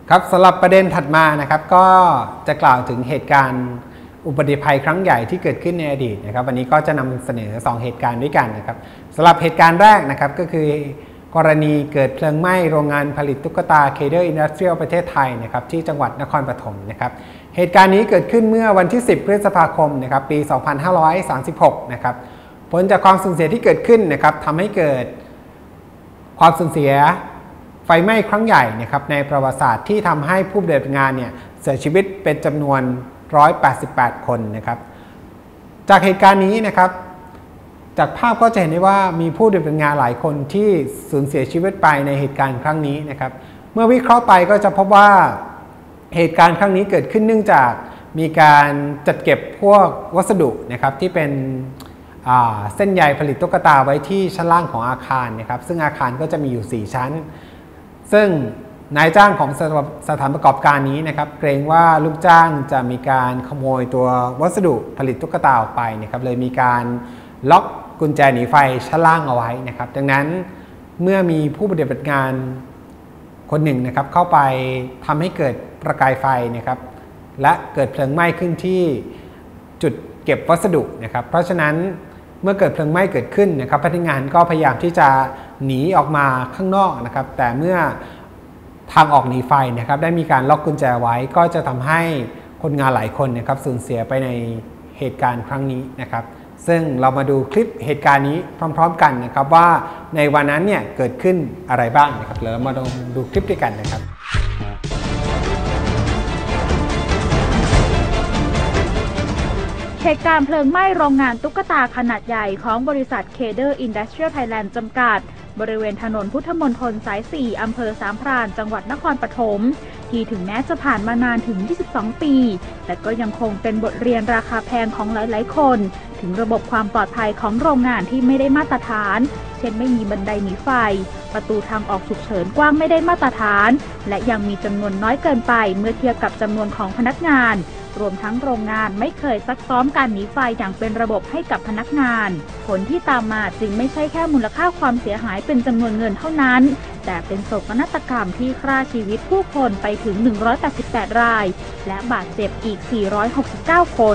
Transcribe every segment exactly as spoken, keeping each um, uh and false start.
ครับสำหรับประเด็นถัดมานะครับก็จะกล่าวถึงเหตุการณ์อุบัติภัยครั้งใหญ่ที่เกิดขึ้นในอดีตนะครับวันนี้ก็จะนำเสนอสองเหตุการณ์ด้วยกันนะครับสำหรับเหตุการณ์แรกนะครับก็คือกรณีเกิดเพลิงไหม้โรงงานผลิตตุ๊กตา Keder Industrial ประเทศไทยนะครับที่จังหวัดนครปฐมนะครับเหตุการณ์นี้เกิดขึ้นเมื่อวันที่สิบพฤษภาคมนะครับปีสองพันห้าร้อยสามสิบหกนะครับผลจากความสูญเสียที่เกิดขึ้นนะครับทำให้เกิดความสูญเสียไฟไหม้ครั้งใหญ่นะครับในประวัติศาสตร์ที่ทำให้ผู้ปฏิบัติงานเนี่ยเสียชีวิตเป็นจำนวนหนึ่งร้อยแปดสิบแปดคนนะครับจากเหตุการณ์นี้นะครับจากภาพก็จะเห็นได้ว่ามีผู้ปฏิบัติงานหลายคนที่สูญเสียชีวิตไปในเหตุการณ์ครั้งนี้นะครับเมื่อวิเคราะห์ไปก็จะพบว่าเหตุการณ์ครั้งนี้เกิดขึ้นเนื่องจากมีการจัดเก็บพวกวัสดุนะครับที่เป็นเส้นใยผลิตตุ๊กตาไว้ที่ชั้นล่างของอาคารนะครับซึ่งอาคารก็จะมีอยู่สี่ชั้นซึ่งนายจ้างของสถานประกอบการนี้นะครับเกรงว่าลูกจ้างจะมีการขโมยตัววัสดุผลิตตุ๊กตาออกไปนะครับเลยมีการล็อกกุญแจหนีไฟชั้นล่างเอาไว้นะครับดังนั้นเมื่อมีผู้ปฏิบัติงานคนหนึ่งนะครับเข้าไปทำให้เกิดประกายไฟนะครับและเกิดเพลิงไหม้ขึ้นที่จุดเก็บวัสดุนะครับเพราะฉะนั้นเมื่อเกิดเพลิงไหม้เกิดขึ้นนะครับพนักงานก็พยายามที่จะหนีออกมาข้างนอกนะครับแต่เมื่อทางออกหนีไฟนะครับได้มีการล็อกกุญแจไว้ก็จะทำให้คนงานหลายคนนะครับสูญเสียไปในเหตุการณ์ครั้งนี้นะครับซึ่งเรามาดูคลิปเหตุการณ์นี้พร้อมๆกันนะครับว่าในวันนั้นเนี่ยเกิดขึ้นอะไรบ้างนะครับเดี๋ยวเรามาดูดูคลิปด้วยกันนะครับเหตุการณ์เพลิงไหม้โรงงานตุ๊กตาขนาดใหญ่ของบริษัท Keder Industrial Thailand จำกัดบริเวณถนนพุทธมณฑลสาย สี่ อำเภอสามพรานจังหวัดนครปฐมที่ถึงแม้จะผ่านมานานถึง ยี่สิบสอง ปีแต่ก็ยังคงเป็นบทเรียนราคาแพงของหลายๆคนถึงระบบความปลอดภัยของโรงงานที่ไม่ได้มาตรฐานเช่นไม่มีบันไดหนีไฟประตูทางออกฉุกเฉินกว้างไม่ได้มาตรฐานและยังมีจำนวนน้อยเกินไปเมื่อเทียบกับจำนวนของพนักงานรวมทั้งโรงงานไม่เคยซักซ้อมการหนีไฟอย่างเป็นระบบให้กับพนักงานผลที่ตามมาจึงไม่ใช่แค่มูลค่าความเสียหายเป็นจำนวนเงินเท่านั้นแต่เป็นโศกนาฏกรรมที่ฆ่าชีวิตผู้คนไปถึงหนึ่งร้อยแปดสิบแปดรายและบาดเจ็บอีกสี่ร้อยหกสิบเก้าคน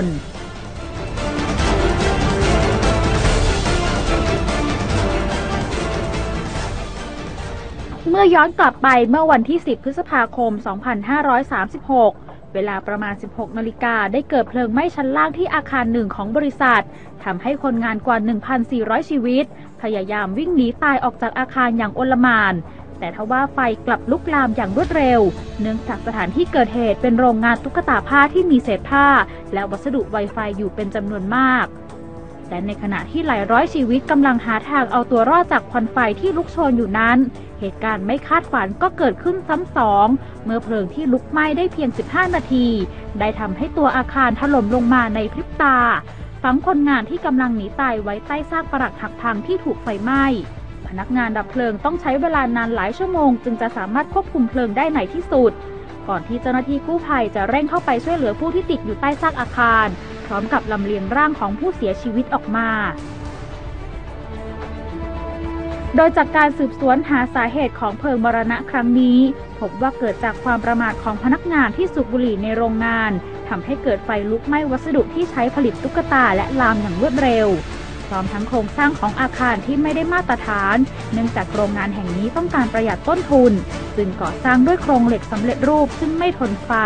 เมื่อย้อนกลับไปเมื่อวันที่สิบพฤษภาคมสองพันห้าร้อยสามสิบหกเวลาประมาณ สิบหกนาฬิกาได้เกิดเพลิงไหม้ชั้นล่างที่อาคารหนึ่งของบริษัททำให้คนงานกว่า หนึ่งพันสี่ร้อย ชีวิตพยายามวิ่งหนีตายออกจากอาคารอย่างโอลหม่านแต่ทว่าไฟกลับลุกลามอย่างรวดเร็วเนื่องจากสถานที่เกิดเหตุเป็นโรงงานตุ๊กตาผ้าที่มีเศษผ้าและวัสดุไวไฟอยู่เป็นจำนวนมากแต่ในขณะที่หลายร้อยชีวิตกำลังหาทางเอาตัวรอดจากควันไฟที่ลุกโชนอยู่นั้นเหตุการณ์ไม่คาดฝันก็เกิดขึ้นซ้ำสองเมื่อเพลิงที่ลุกไหม้ได้เพียงสิบห้านาทีได้ทำให้ตัวอาคารถล่มลงมาในพริบตาฝังคนงานที่กำลังหนีตายไว้ใต้ซากปรักหักพังที่ถูกไฟไหม้พนักงานดับเพลิงต้องใช้เวลานานหลายชั่วโมงจึงจะสามารถควบคุมเพลิงได้ในที่สุดก่อนที่เจ้าหน้าที่กู้ภัยจะเร่งเข้าไปช่วยเหลือผู้ที่ติดอยู่ใต้ซากอาคารพร้อมกับลำเลียงร่างของผู้เสียชีวิตออกมาโดยจากการสืบสวนหาสาเหตุของเพลิงมรณะครั้งนี้พบว่าเกิดจากความประมาทของพนักงานที่สูบบุหรี่ในโรงงานทำให้เกิดไฟลุกไหม้วัสดุที่ใช้ผลิตตุ๊กตาและลามอย่างรวดเร็วพร้อมทั้งโครงสร้างของอาคารที่ไม่ได้มาตรฐานเนื่องจากโรงงานแห่งนี้ต้องการประหยัดต้นทุนจึงก่อสร้างด้วยโครงเหล็กสำเร็จรูปซึ่งไม่ทนไฟ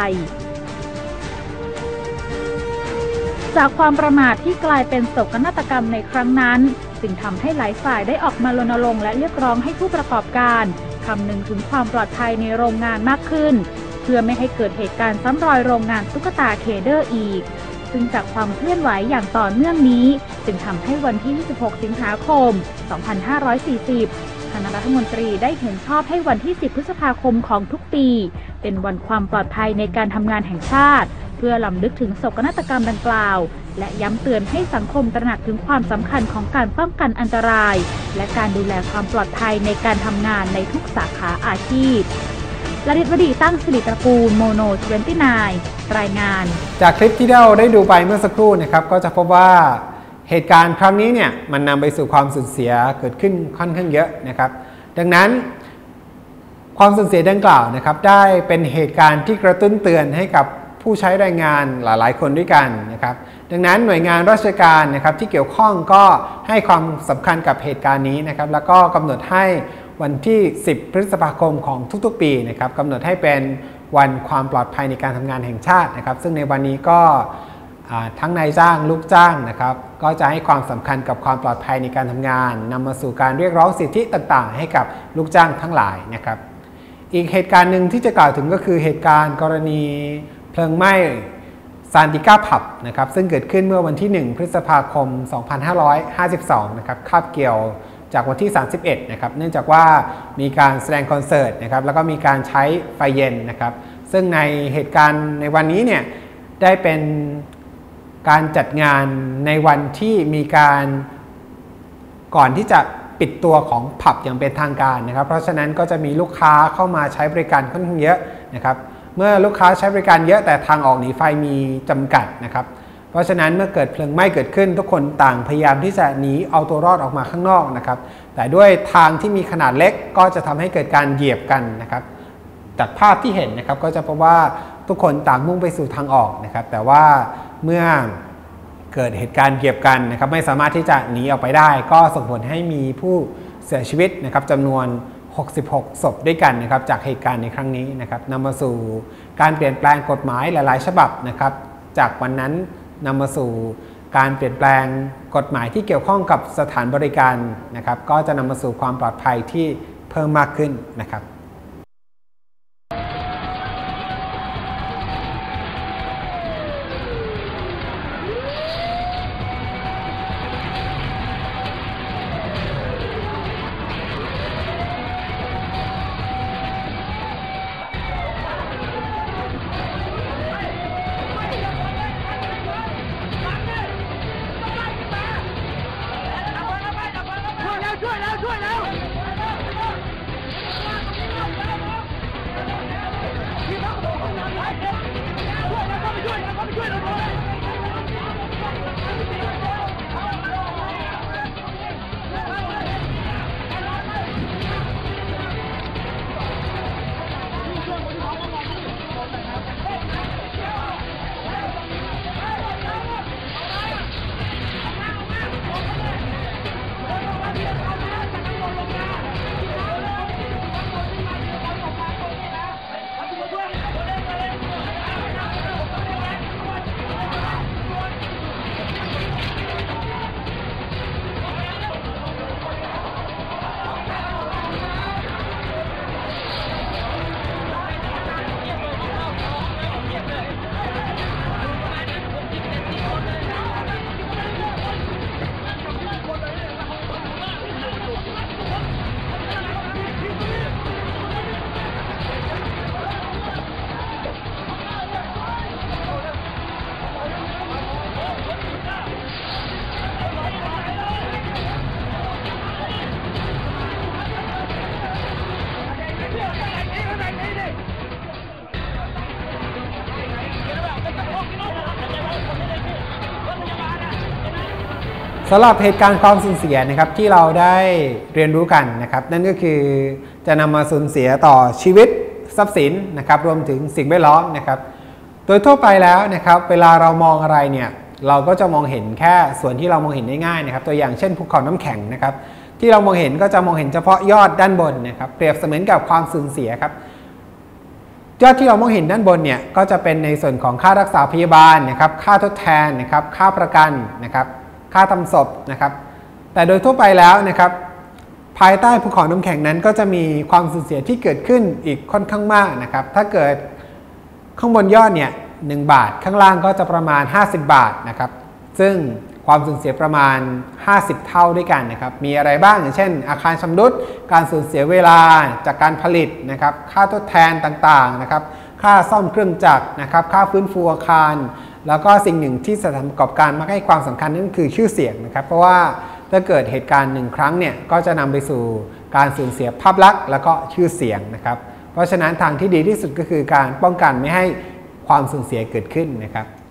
จากความประมาทที่กลายเป็นโศกนาฏกรรมในครั้งนั้นจึงทำให้หลายฝ่ายได้ออกมารณรงค์และเรียกร้องให้ผู้ประกอบการคำนึงถึงความปลอดภัยในโรงงานมากขึ้นเพื่อไม่ให้เกิดเหตุการณ์ซ้ำรอยโรงงานตุ๊กตาเคเดอร์อีกซึ่งจากความเคลื่อนไหวอย่างต่อเนื่องนี้จึงทำให้วันที่ยี่สิบหกสิงหาคมสองพันห้าร้อยสี่สิบคณะรัฐมนตรีได้เห็นชอบให้วันที่สิบพฤษภาคมของทุกปีเป็นวันความปลอดภัยในการทำงานแห่งชาติเพื่อรำลึกถึงโศกนาฏกรรมดังกล่าวและย้ำเตือนให้สังคมตระหนักถึงความสำคัญของการป้องกันอันตรายและการดูแลความปลอดภัยในการทำงานในทุกสาขาอาชีพลลิตวดีตั้งสิริตระกูลโมโนยี่สิบเก้ารายงานจากคลิปที่เราได้ดูไปเมื่อสักครู่นะครับก็จะพบว่าเหตุการณ์ครั้งนี้เนี่ยมันนำไปสู่ความสูญเสียเกิดขึ้นค่อนข้างเยอะนะครับดังนั้นความสูญเสียดังกล่าวนะครับได้เป็นเหตุการณ์ที่กระตุ้นเตือนให้กับผู้ใช้แรงงานหลายๆคนด้วยกันนะครับดังนั้นหน่วยงานราชการนะครับที่เกี่ยวข้องก็ให้ความสำคัญกับเหตุการณ์นี้นะครับแล้วก็กำหนดให้วันที่สิบพฤษภาคมของทุกๆปีนะครับกำหนดให้เป็นวันความปลอดภัยในการทำงานแห่งชาตินะครับซึ่งในวันนี้ก็ทั้งนายจ้างลูกจ้างนะครับก็จะให้ความสำคัญกับความปลอดภัยในการทำงานนำมาสู่การเรียกร้องสิทธิต่างๆให้กับลูกจ้างทั้งหลายนะครับอีกเหตุการณ์หนึ่งที่จะกล่าวถึงก็คือเหตุการณ์กรณีเพลิงไหม้ซานติก้าผับนะครับซึ่งเกิดขึ้นเมื่อวันที่หนึ่งพฤษภาคมสองพันห้าร้อยห้าสิบสองนะครับคาบเกี่ยวจากวันที่สามสิบเอ็ดนะครับเนื่องจากว่ามีการแสดงคอนเสิร์ตนะครับแล้วก็มีการใช้ไฟเย็นนะครับซึ่งในเหตุการณ์ในวันนี้เนี่ยได้เป็นการจัดงานในวันที่มีการก่อนที่จะปิดตัวของผับอย่างเป็นทางการนะครับเพราะฉะนั้นก็จะมีลูกค้าเข้ามาใช้บริการค่อนข้างเยอะนะครับเมื่อลูกค้าใช้บริการเยอะแต่ทางออกหนีไฟมีจำกัดนะครับเพราะฉะนั้นเมื่อเกิดเพลิงไหม้เกิดขึ้นทุกคนต่างพยายามที่จะหนีเอาตัวรอดออกมาข้างนอกนะครับแต่ด้วยทางที่มีขนาดเล็กก็จะทำให้เกิดการเหยียบกันนะครับจากภาพที่เห็นนะครับก็จะพบว่าทุกคนต่างมุ่งไปสู่ทางออกนะครับแต่ว่าเมื่อเกิดเหตุการณ์เหยียบกันนะครับไม่สามารถที่จะหนีออกไปได้ก็ส่งผลให้มีผู้เสียชีวิตนะครับจำนวนหกสิบหกศพด้วยกันนะครับจากเหตุการณ์ในครั้งนี้นะครับนำมาสู่การเปลี่ยนแปลงกฎหมายหลายๆฉบับนะครับจากวันนั้นนำมาสู่การเปลี่ยนแปลงกฎหมายที่เกี่ยวข้องกับสถานบริการนะครับก็จะนำมาสู่ความปลอดภัยที่เพิ่มมากขึ้นนะครับช่วยแล้วช่วยแล้วพี่ต้องบอกคนนั้นไปช่วยแล้วเขาไปช่วยแล้วเขาไปช่วยเราเลยสำหรับเหตุการณ์ความสูญเสียนะครับที่เราได้เรียนรู้กันนะครับนั่นก็คือจะนำมาสูญเสียต่อชีวิตทรัพย์สินนะครับรวมถึงสิ่งแวดล้อมนะครับโดยทั่วไปแล้วนะครับเวลาเรามองอะไรเนี่ยเราก็จะมองเห็นแค่ส่วนที่เรามองเห็นได้ง่ายนะครับตัวอย่างเช่นภูเขาน้ำแข็งนะครับที่เรามองเห็นก็จะมองเห็นเฉพาะยอดด้านบนนะครับเปรียบเสมือนกับความสูญเสียครับยอดที่เรามองเห็นด้านบนเนี่ยก็จะเป็นในส่วนของค่ารักษาพยาบาลนะครับค่าทดแทนนะครับค่าประกันนะครับค่าทำศพนะครับแต่โดยทั่วไปแล้วนะครับภายใต้ภูเขาน้ำแข็งนั้นก็จะมีความสูญเสียที่เกิดขึ้นอีกค่อนข้างมากนะครับถ้าเกิดข้างบนยอดเนี่ยหนึ่งบาทข้างล่างก็จะประมาณห้าสิบบาทนะครับซึ่งความสูญเสียประมาณห้าสิบเท่าด้วยกันนะครับมีอะไรบ้างอย่างเช่นอาคารชำรุดการสูญเสียเวลาจากการผลิตนะครับค่าทดแทนต่างๆนะครับค่าซ่อมเครื่องจักรนะครับค่าฟื้นฟูอาคารแล้วก็สิ่งหนึ่งที่สถานประกอบการมักให้ความสำคัญนั่นคือชื่อเสียงนะครับเพราะว่าถ้าเกิดเหตุการณ์หนึ่งครั้งเนี่ยก็จะนำไปสู่การสูญเสียภาพลักษณ์แล้วก็ชื่อเสียงนะครับเพราะฉะนั้นทางที่ดีที่สุดก็คือการป้องกันไม่ให้ความสูญเสียเกิดขึ้นนะครับ